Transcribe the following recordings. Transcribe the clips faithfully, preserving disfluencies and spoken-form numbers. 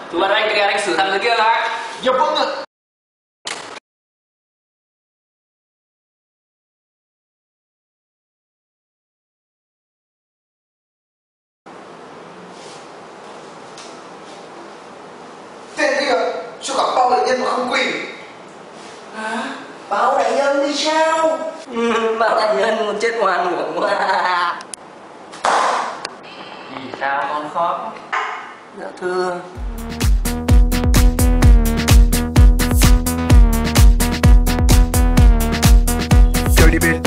Tụi bạn anh, anh xử thằng dưới kia lại. Dạ vâng ạ. Tên kia, cho cả bao đại nhân mà không quỳ. Hả? Bao đại nhân thì sao? Ừ, bao đại nhân còn chết ngoan uổng quá. Vì sao con khóc? Dạ thưa. Dirty bit.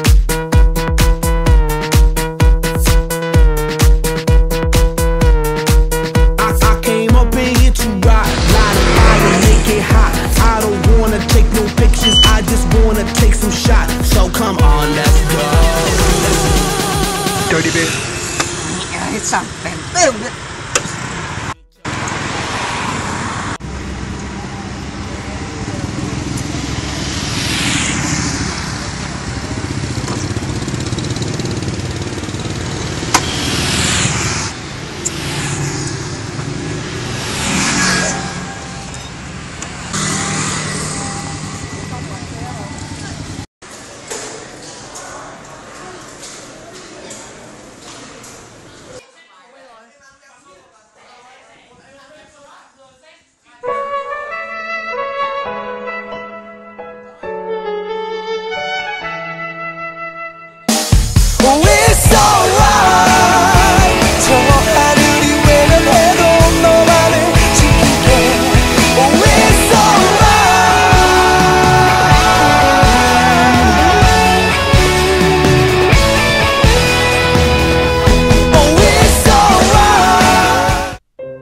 I, I came up in here to rock, light a fire, make it hot. I don't wanna take no pictures, I just wanna take some shots. So come on, let's go. Dirty bit. It's something stupid. It's alright. 저 하늘이 외면해도 너만을 지킬게. Oh, it's alright. Oh, it's alright.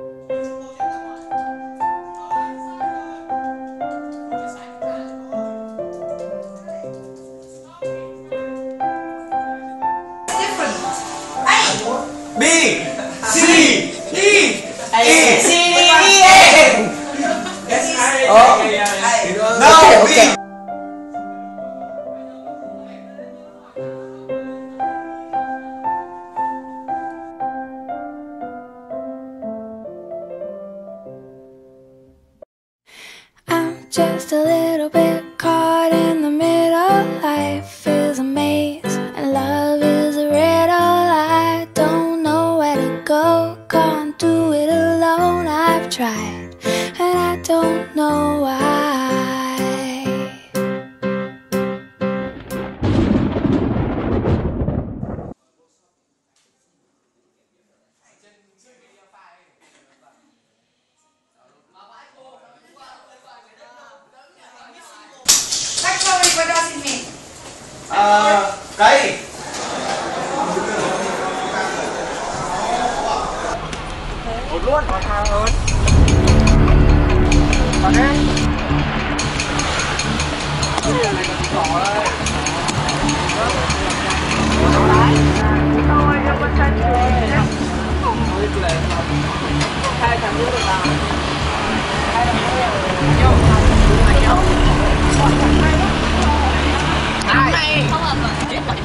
B C D E C D E S I Oh. No, Okay, B. okay. I'm just a little bit caught in the middle. Life is a maze and love is a riddle. I don't know where to go, can't do it alone. I've tried and I don't know why. Sorry, what does it mean? À, cây. Một luôn, còn thang hơn. Còn đây. Đỏ đây. Tôi em con trai nhé. Hai thằng nữa được nào? Hai thằng nữa nhau. Anh nhau. Hai này. Không hợp rồi.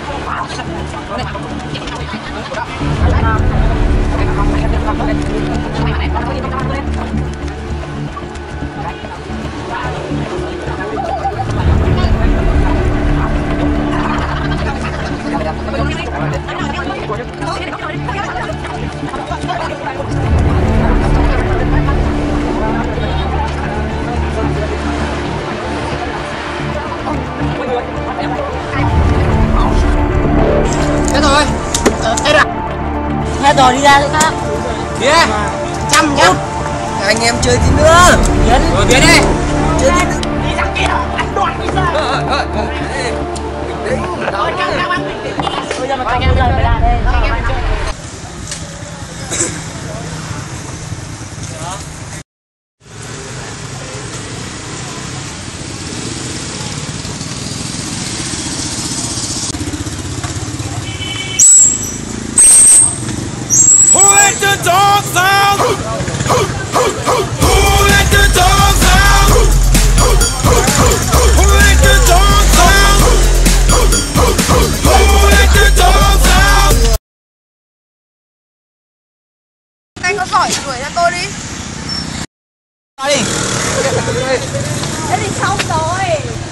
Hết rồi. Hết rồi. Hết rồi, đi ra chỗ khác. Kia. Chăm nhá. Anh em chơi tí nữa. Tiến. Rồi Tiến đi. Chơi tí nữa. Đi ra kia, anh đoạn đi ra. Ờ ờ ờ. Đấy. Thôi, các các bác bình tĩnh. Bây giờ mà anh em chơi ra đây. Anh em chơi. Who let the dogs out? đi. Thế thì xong rồi.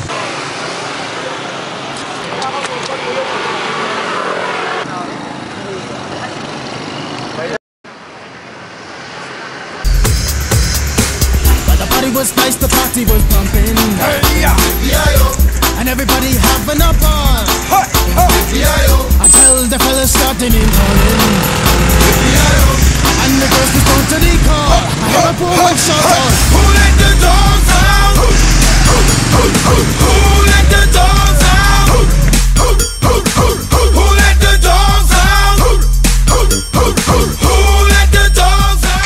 The party was nice, the party was pumping. Hey, yeah, yeah, and everybody having a ball. Hey, hey, yeah, until the fellas started in calling. Yeah, and the girls respond to the call. I hear a poor one shout out, who let the dogs out? Who, who, who, who, who let the dogs out? Who, who, who, who, who, who let the dogs out? Who, who, who, who, who let the dogs out?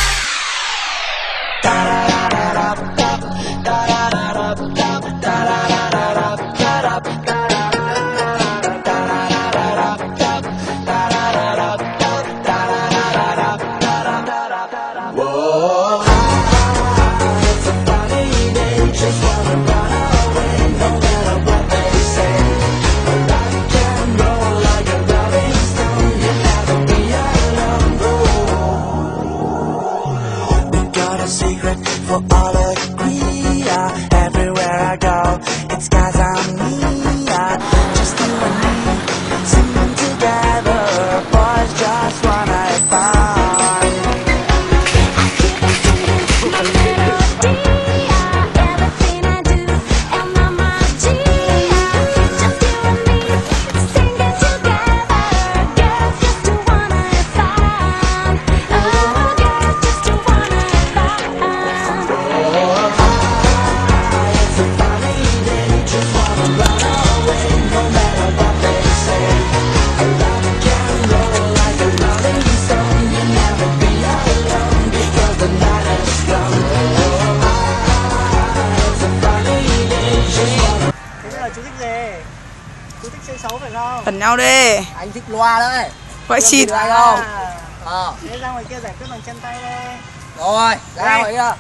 For all agree, yeah. Everywhere I go, it's guys on me, yeah. Just you and me, singing together. Boys just wanna have fun. I keep on singing my melody, yeah. Everything I do, and my mind, yeah. Just you and me, singing together. Girls just to wanna have fun. Oh, girls just to wanna have fun. Thế bây giờ chú thích gì? Chú thích chơi xấu phải không? Phần nhau đi. Anh thích loa đấy. Vậy xịt. Anh không? À, Ờ. thế ra ngoài kia giải quyết bằng chân tay đây. Rồi, ra vậy kia.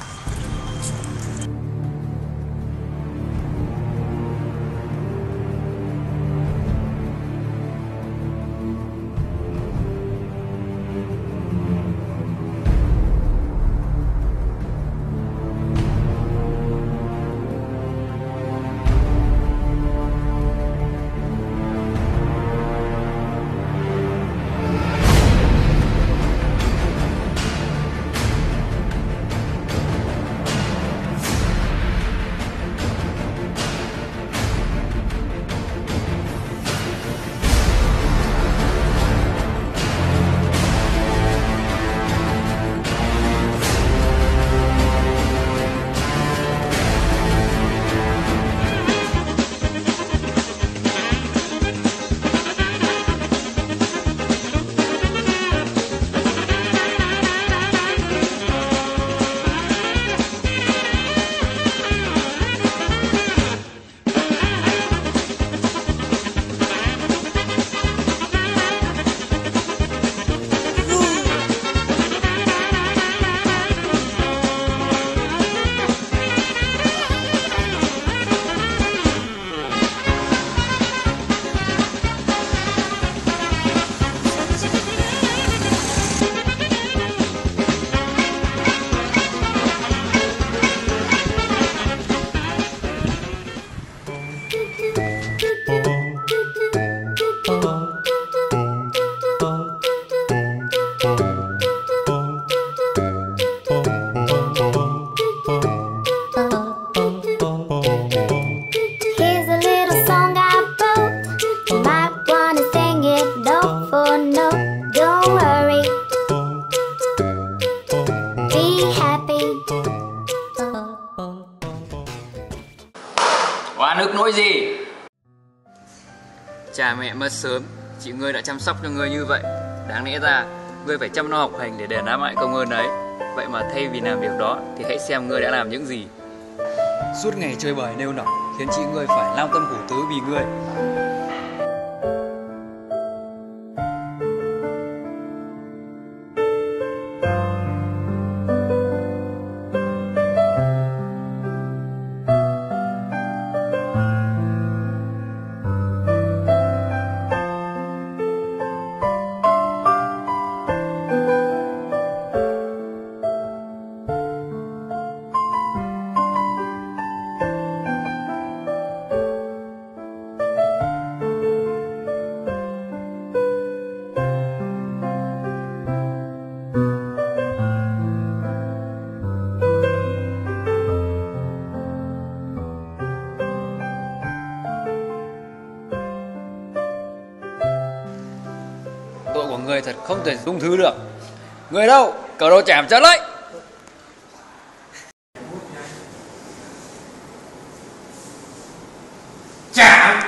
Here's a little song I wrote. You might wanna sing it note for note. Don't worry, be happy. Oan ức nỗi gì? Cha mẹ mất sớm, chị ngươi đã chăm sóc cho ngươi như vậy. Đáng lẽ ra ngươi phải chăm lo học hành để đền đáp lại công ơn ấy. Vậy mà thay vì làm việc đó thì hãy xem ngươi đã làm những gì. Suốt ngày chơi bời nêu nọc khiến chị ngươi phải lao tâm khổ tứ vì ngươi. người thật không thể dung thứ được. Người đâu? Cởi đồ chảm trả lấy. Chảm.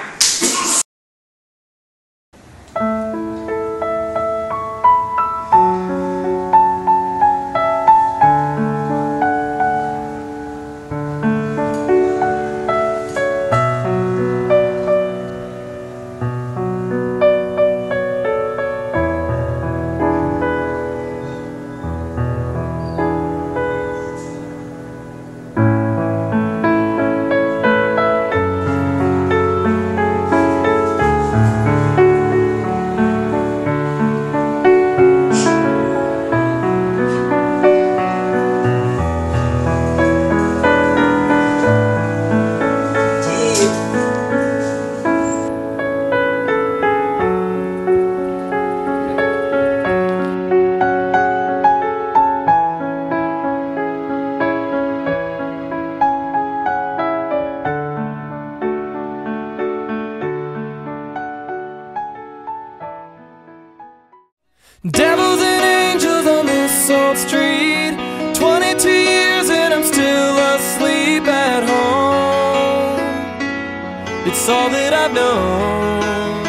Devils and angels on this old street. Twenty-two years and I'm still asleep at home. It's all that I've known.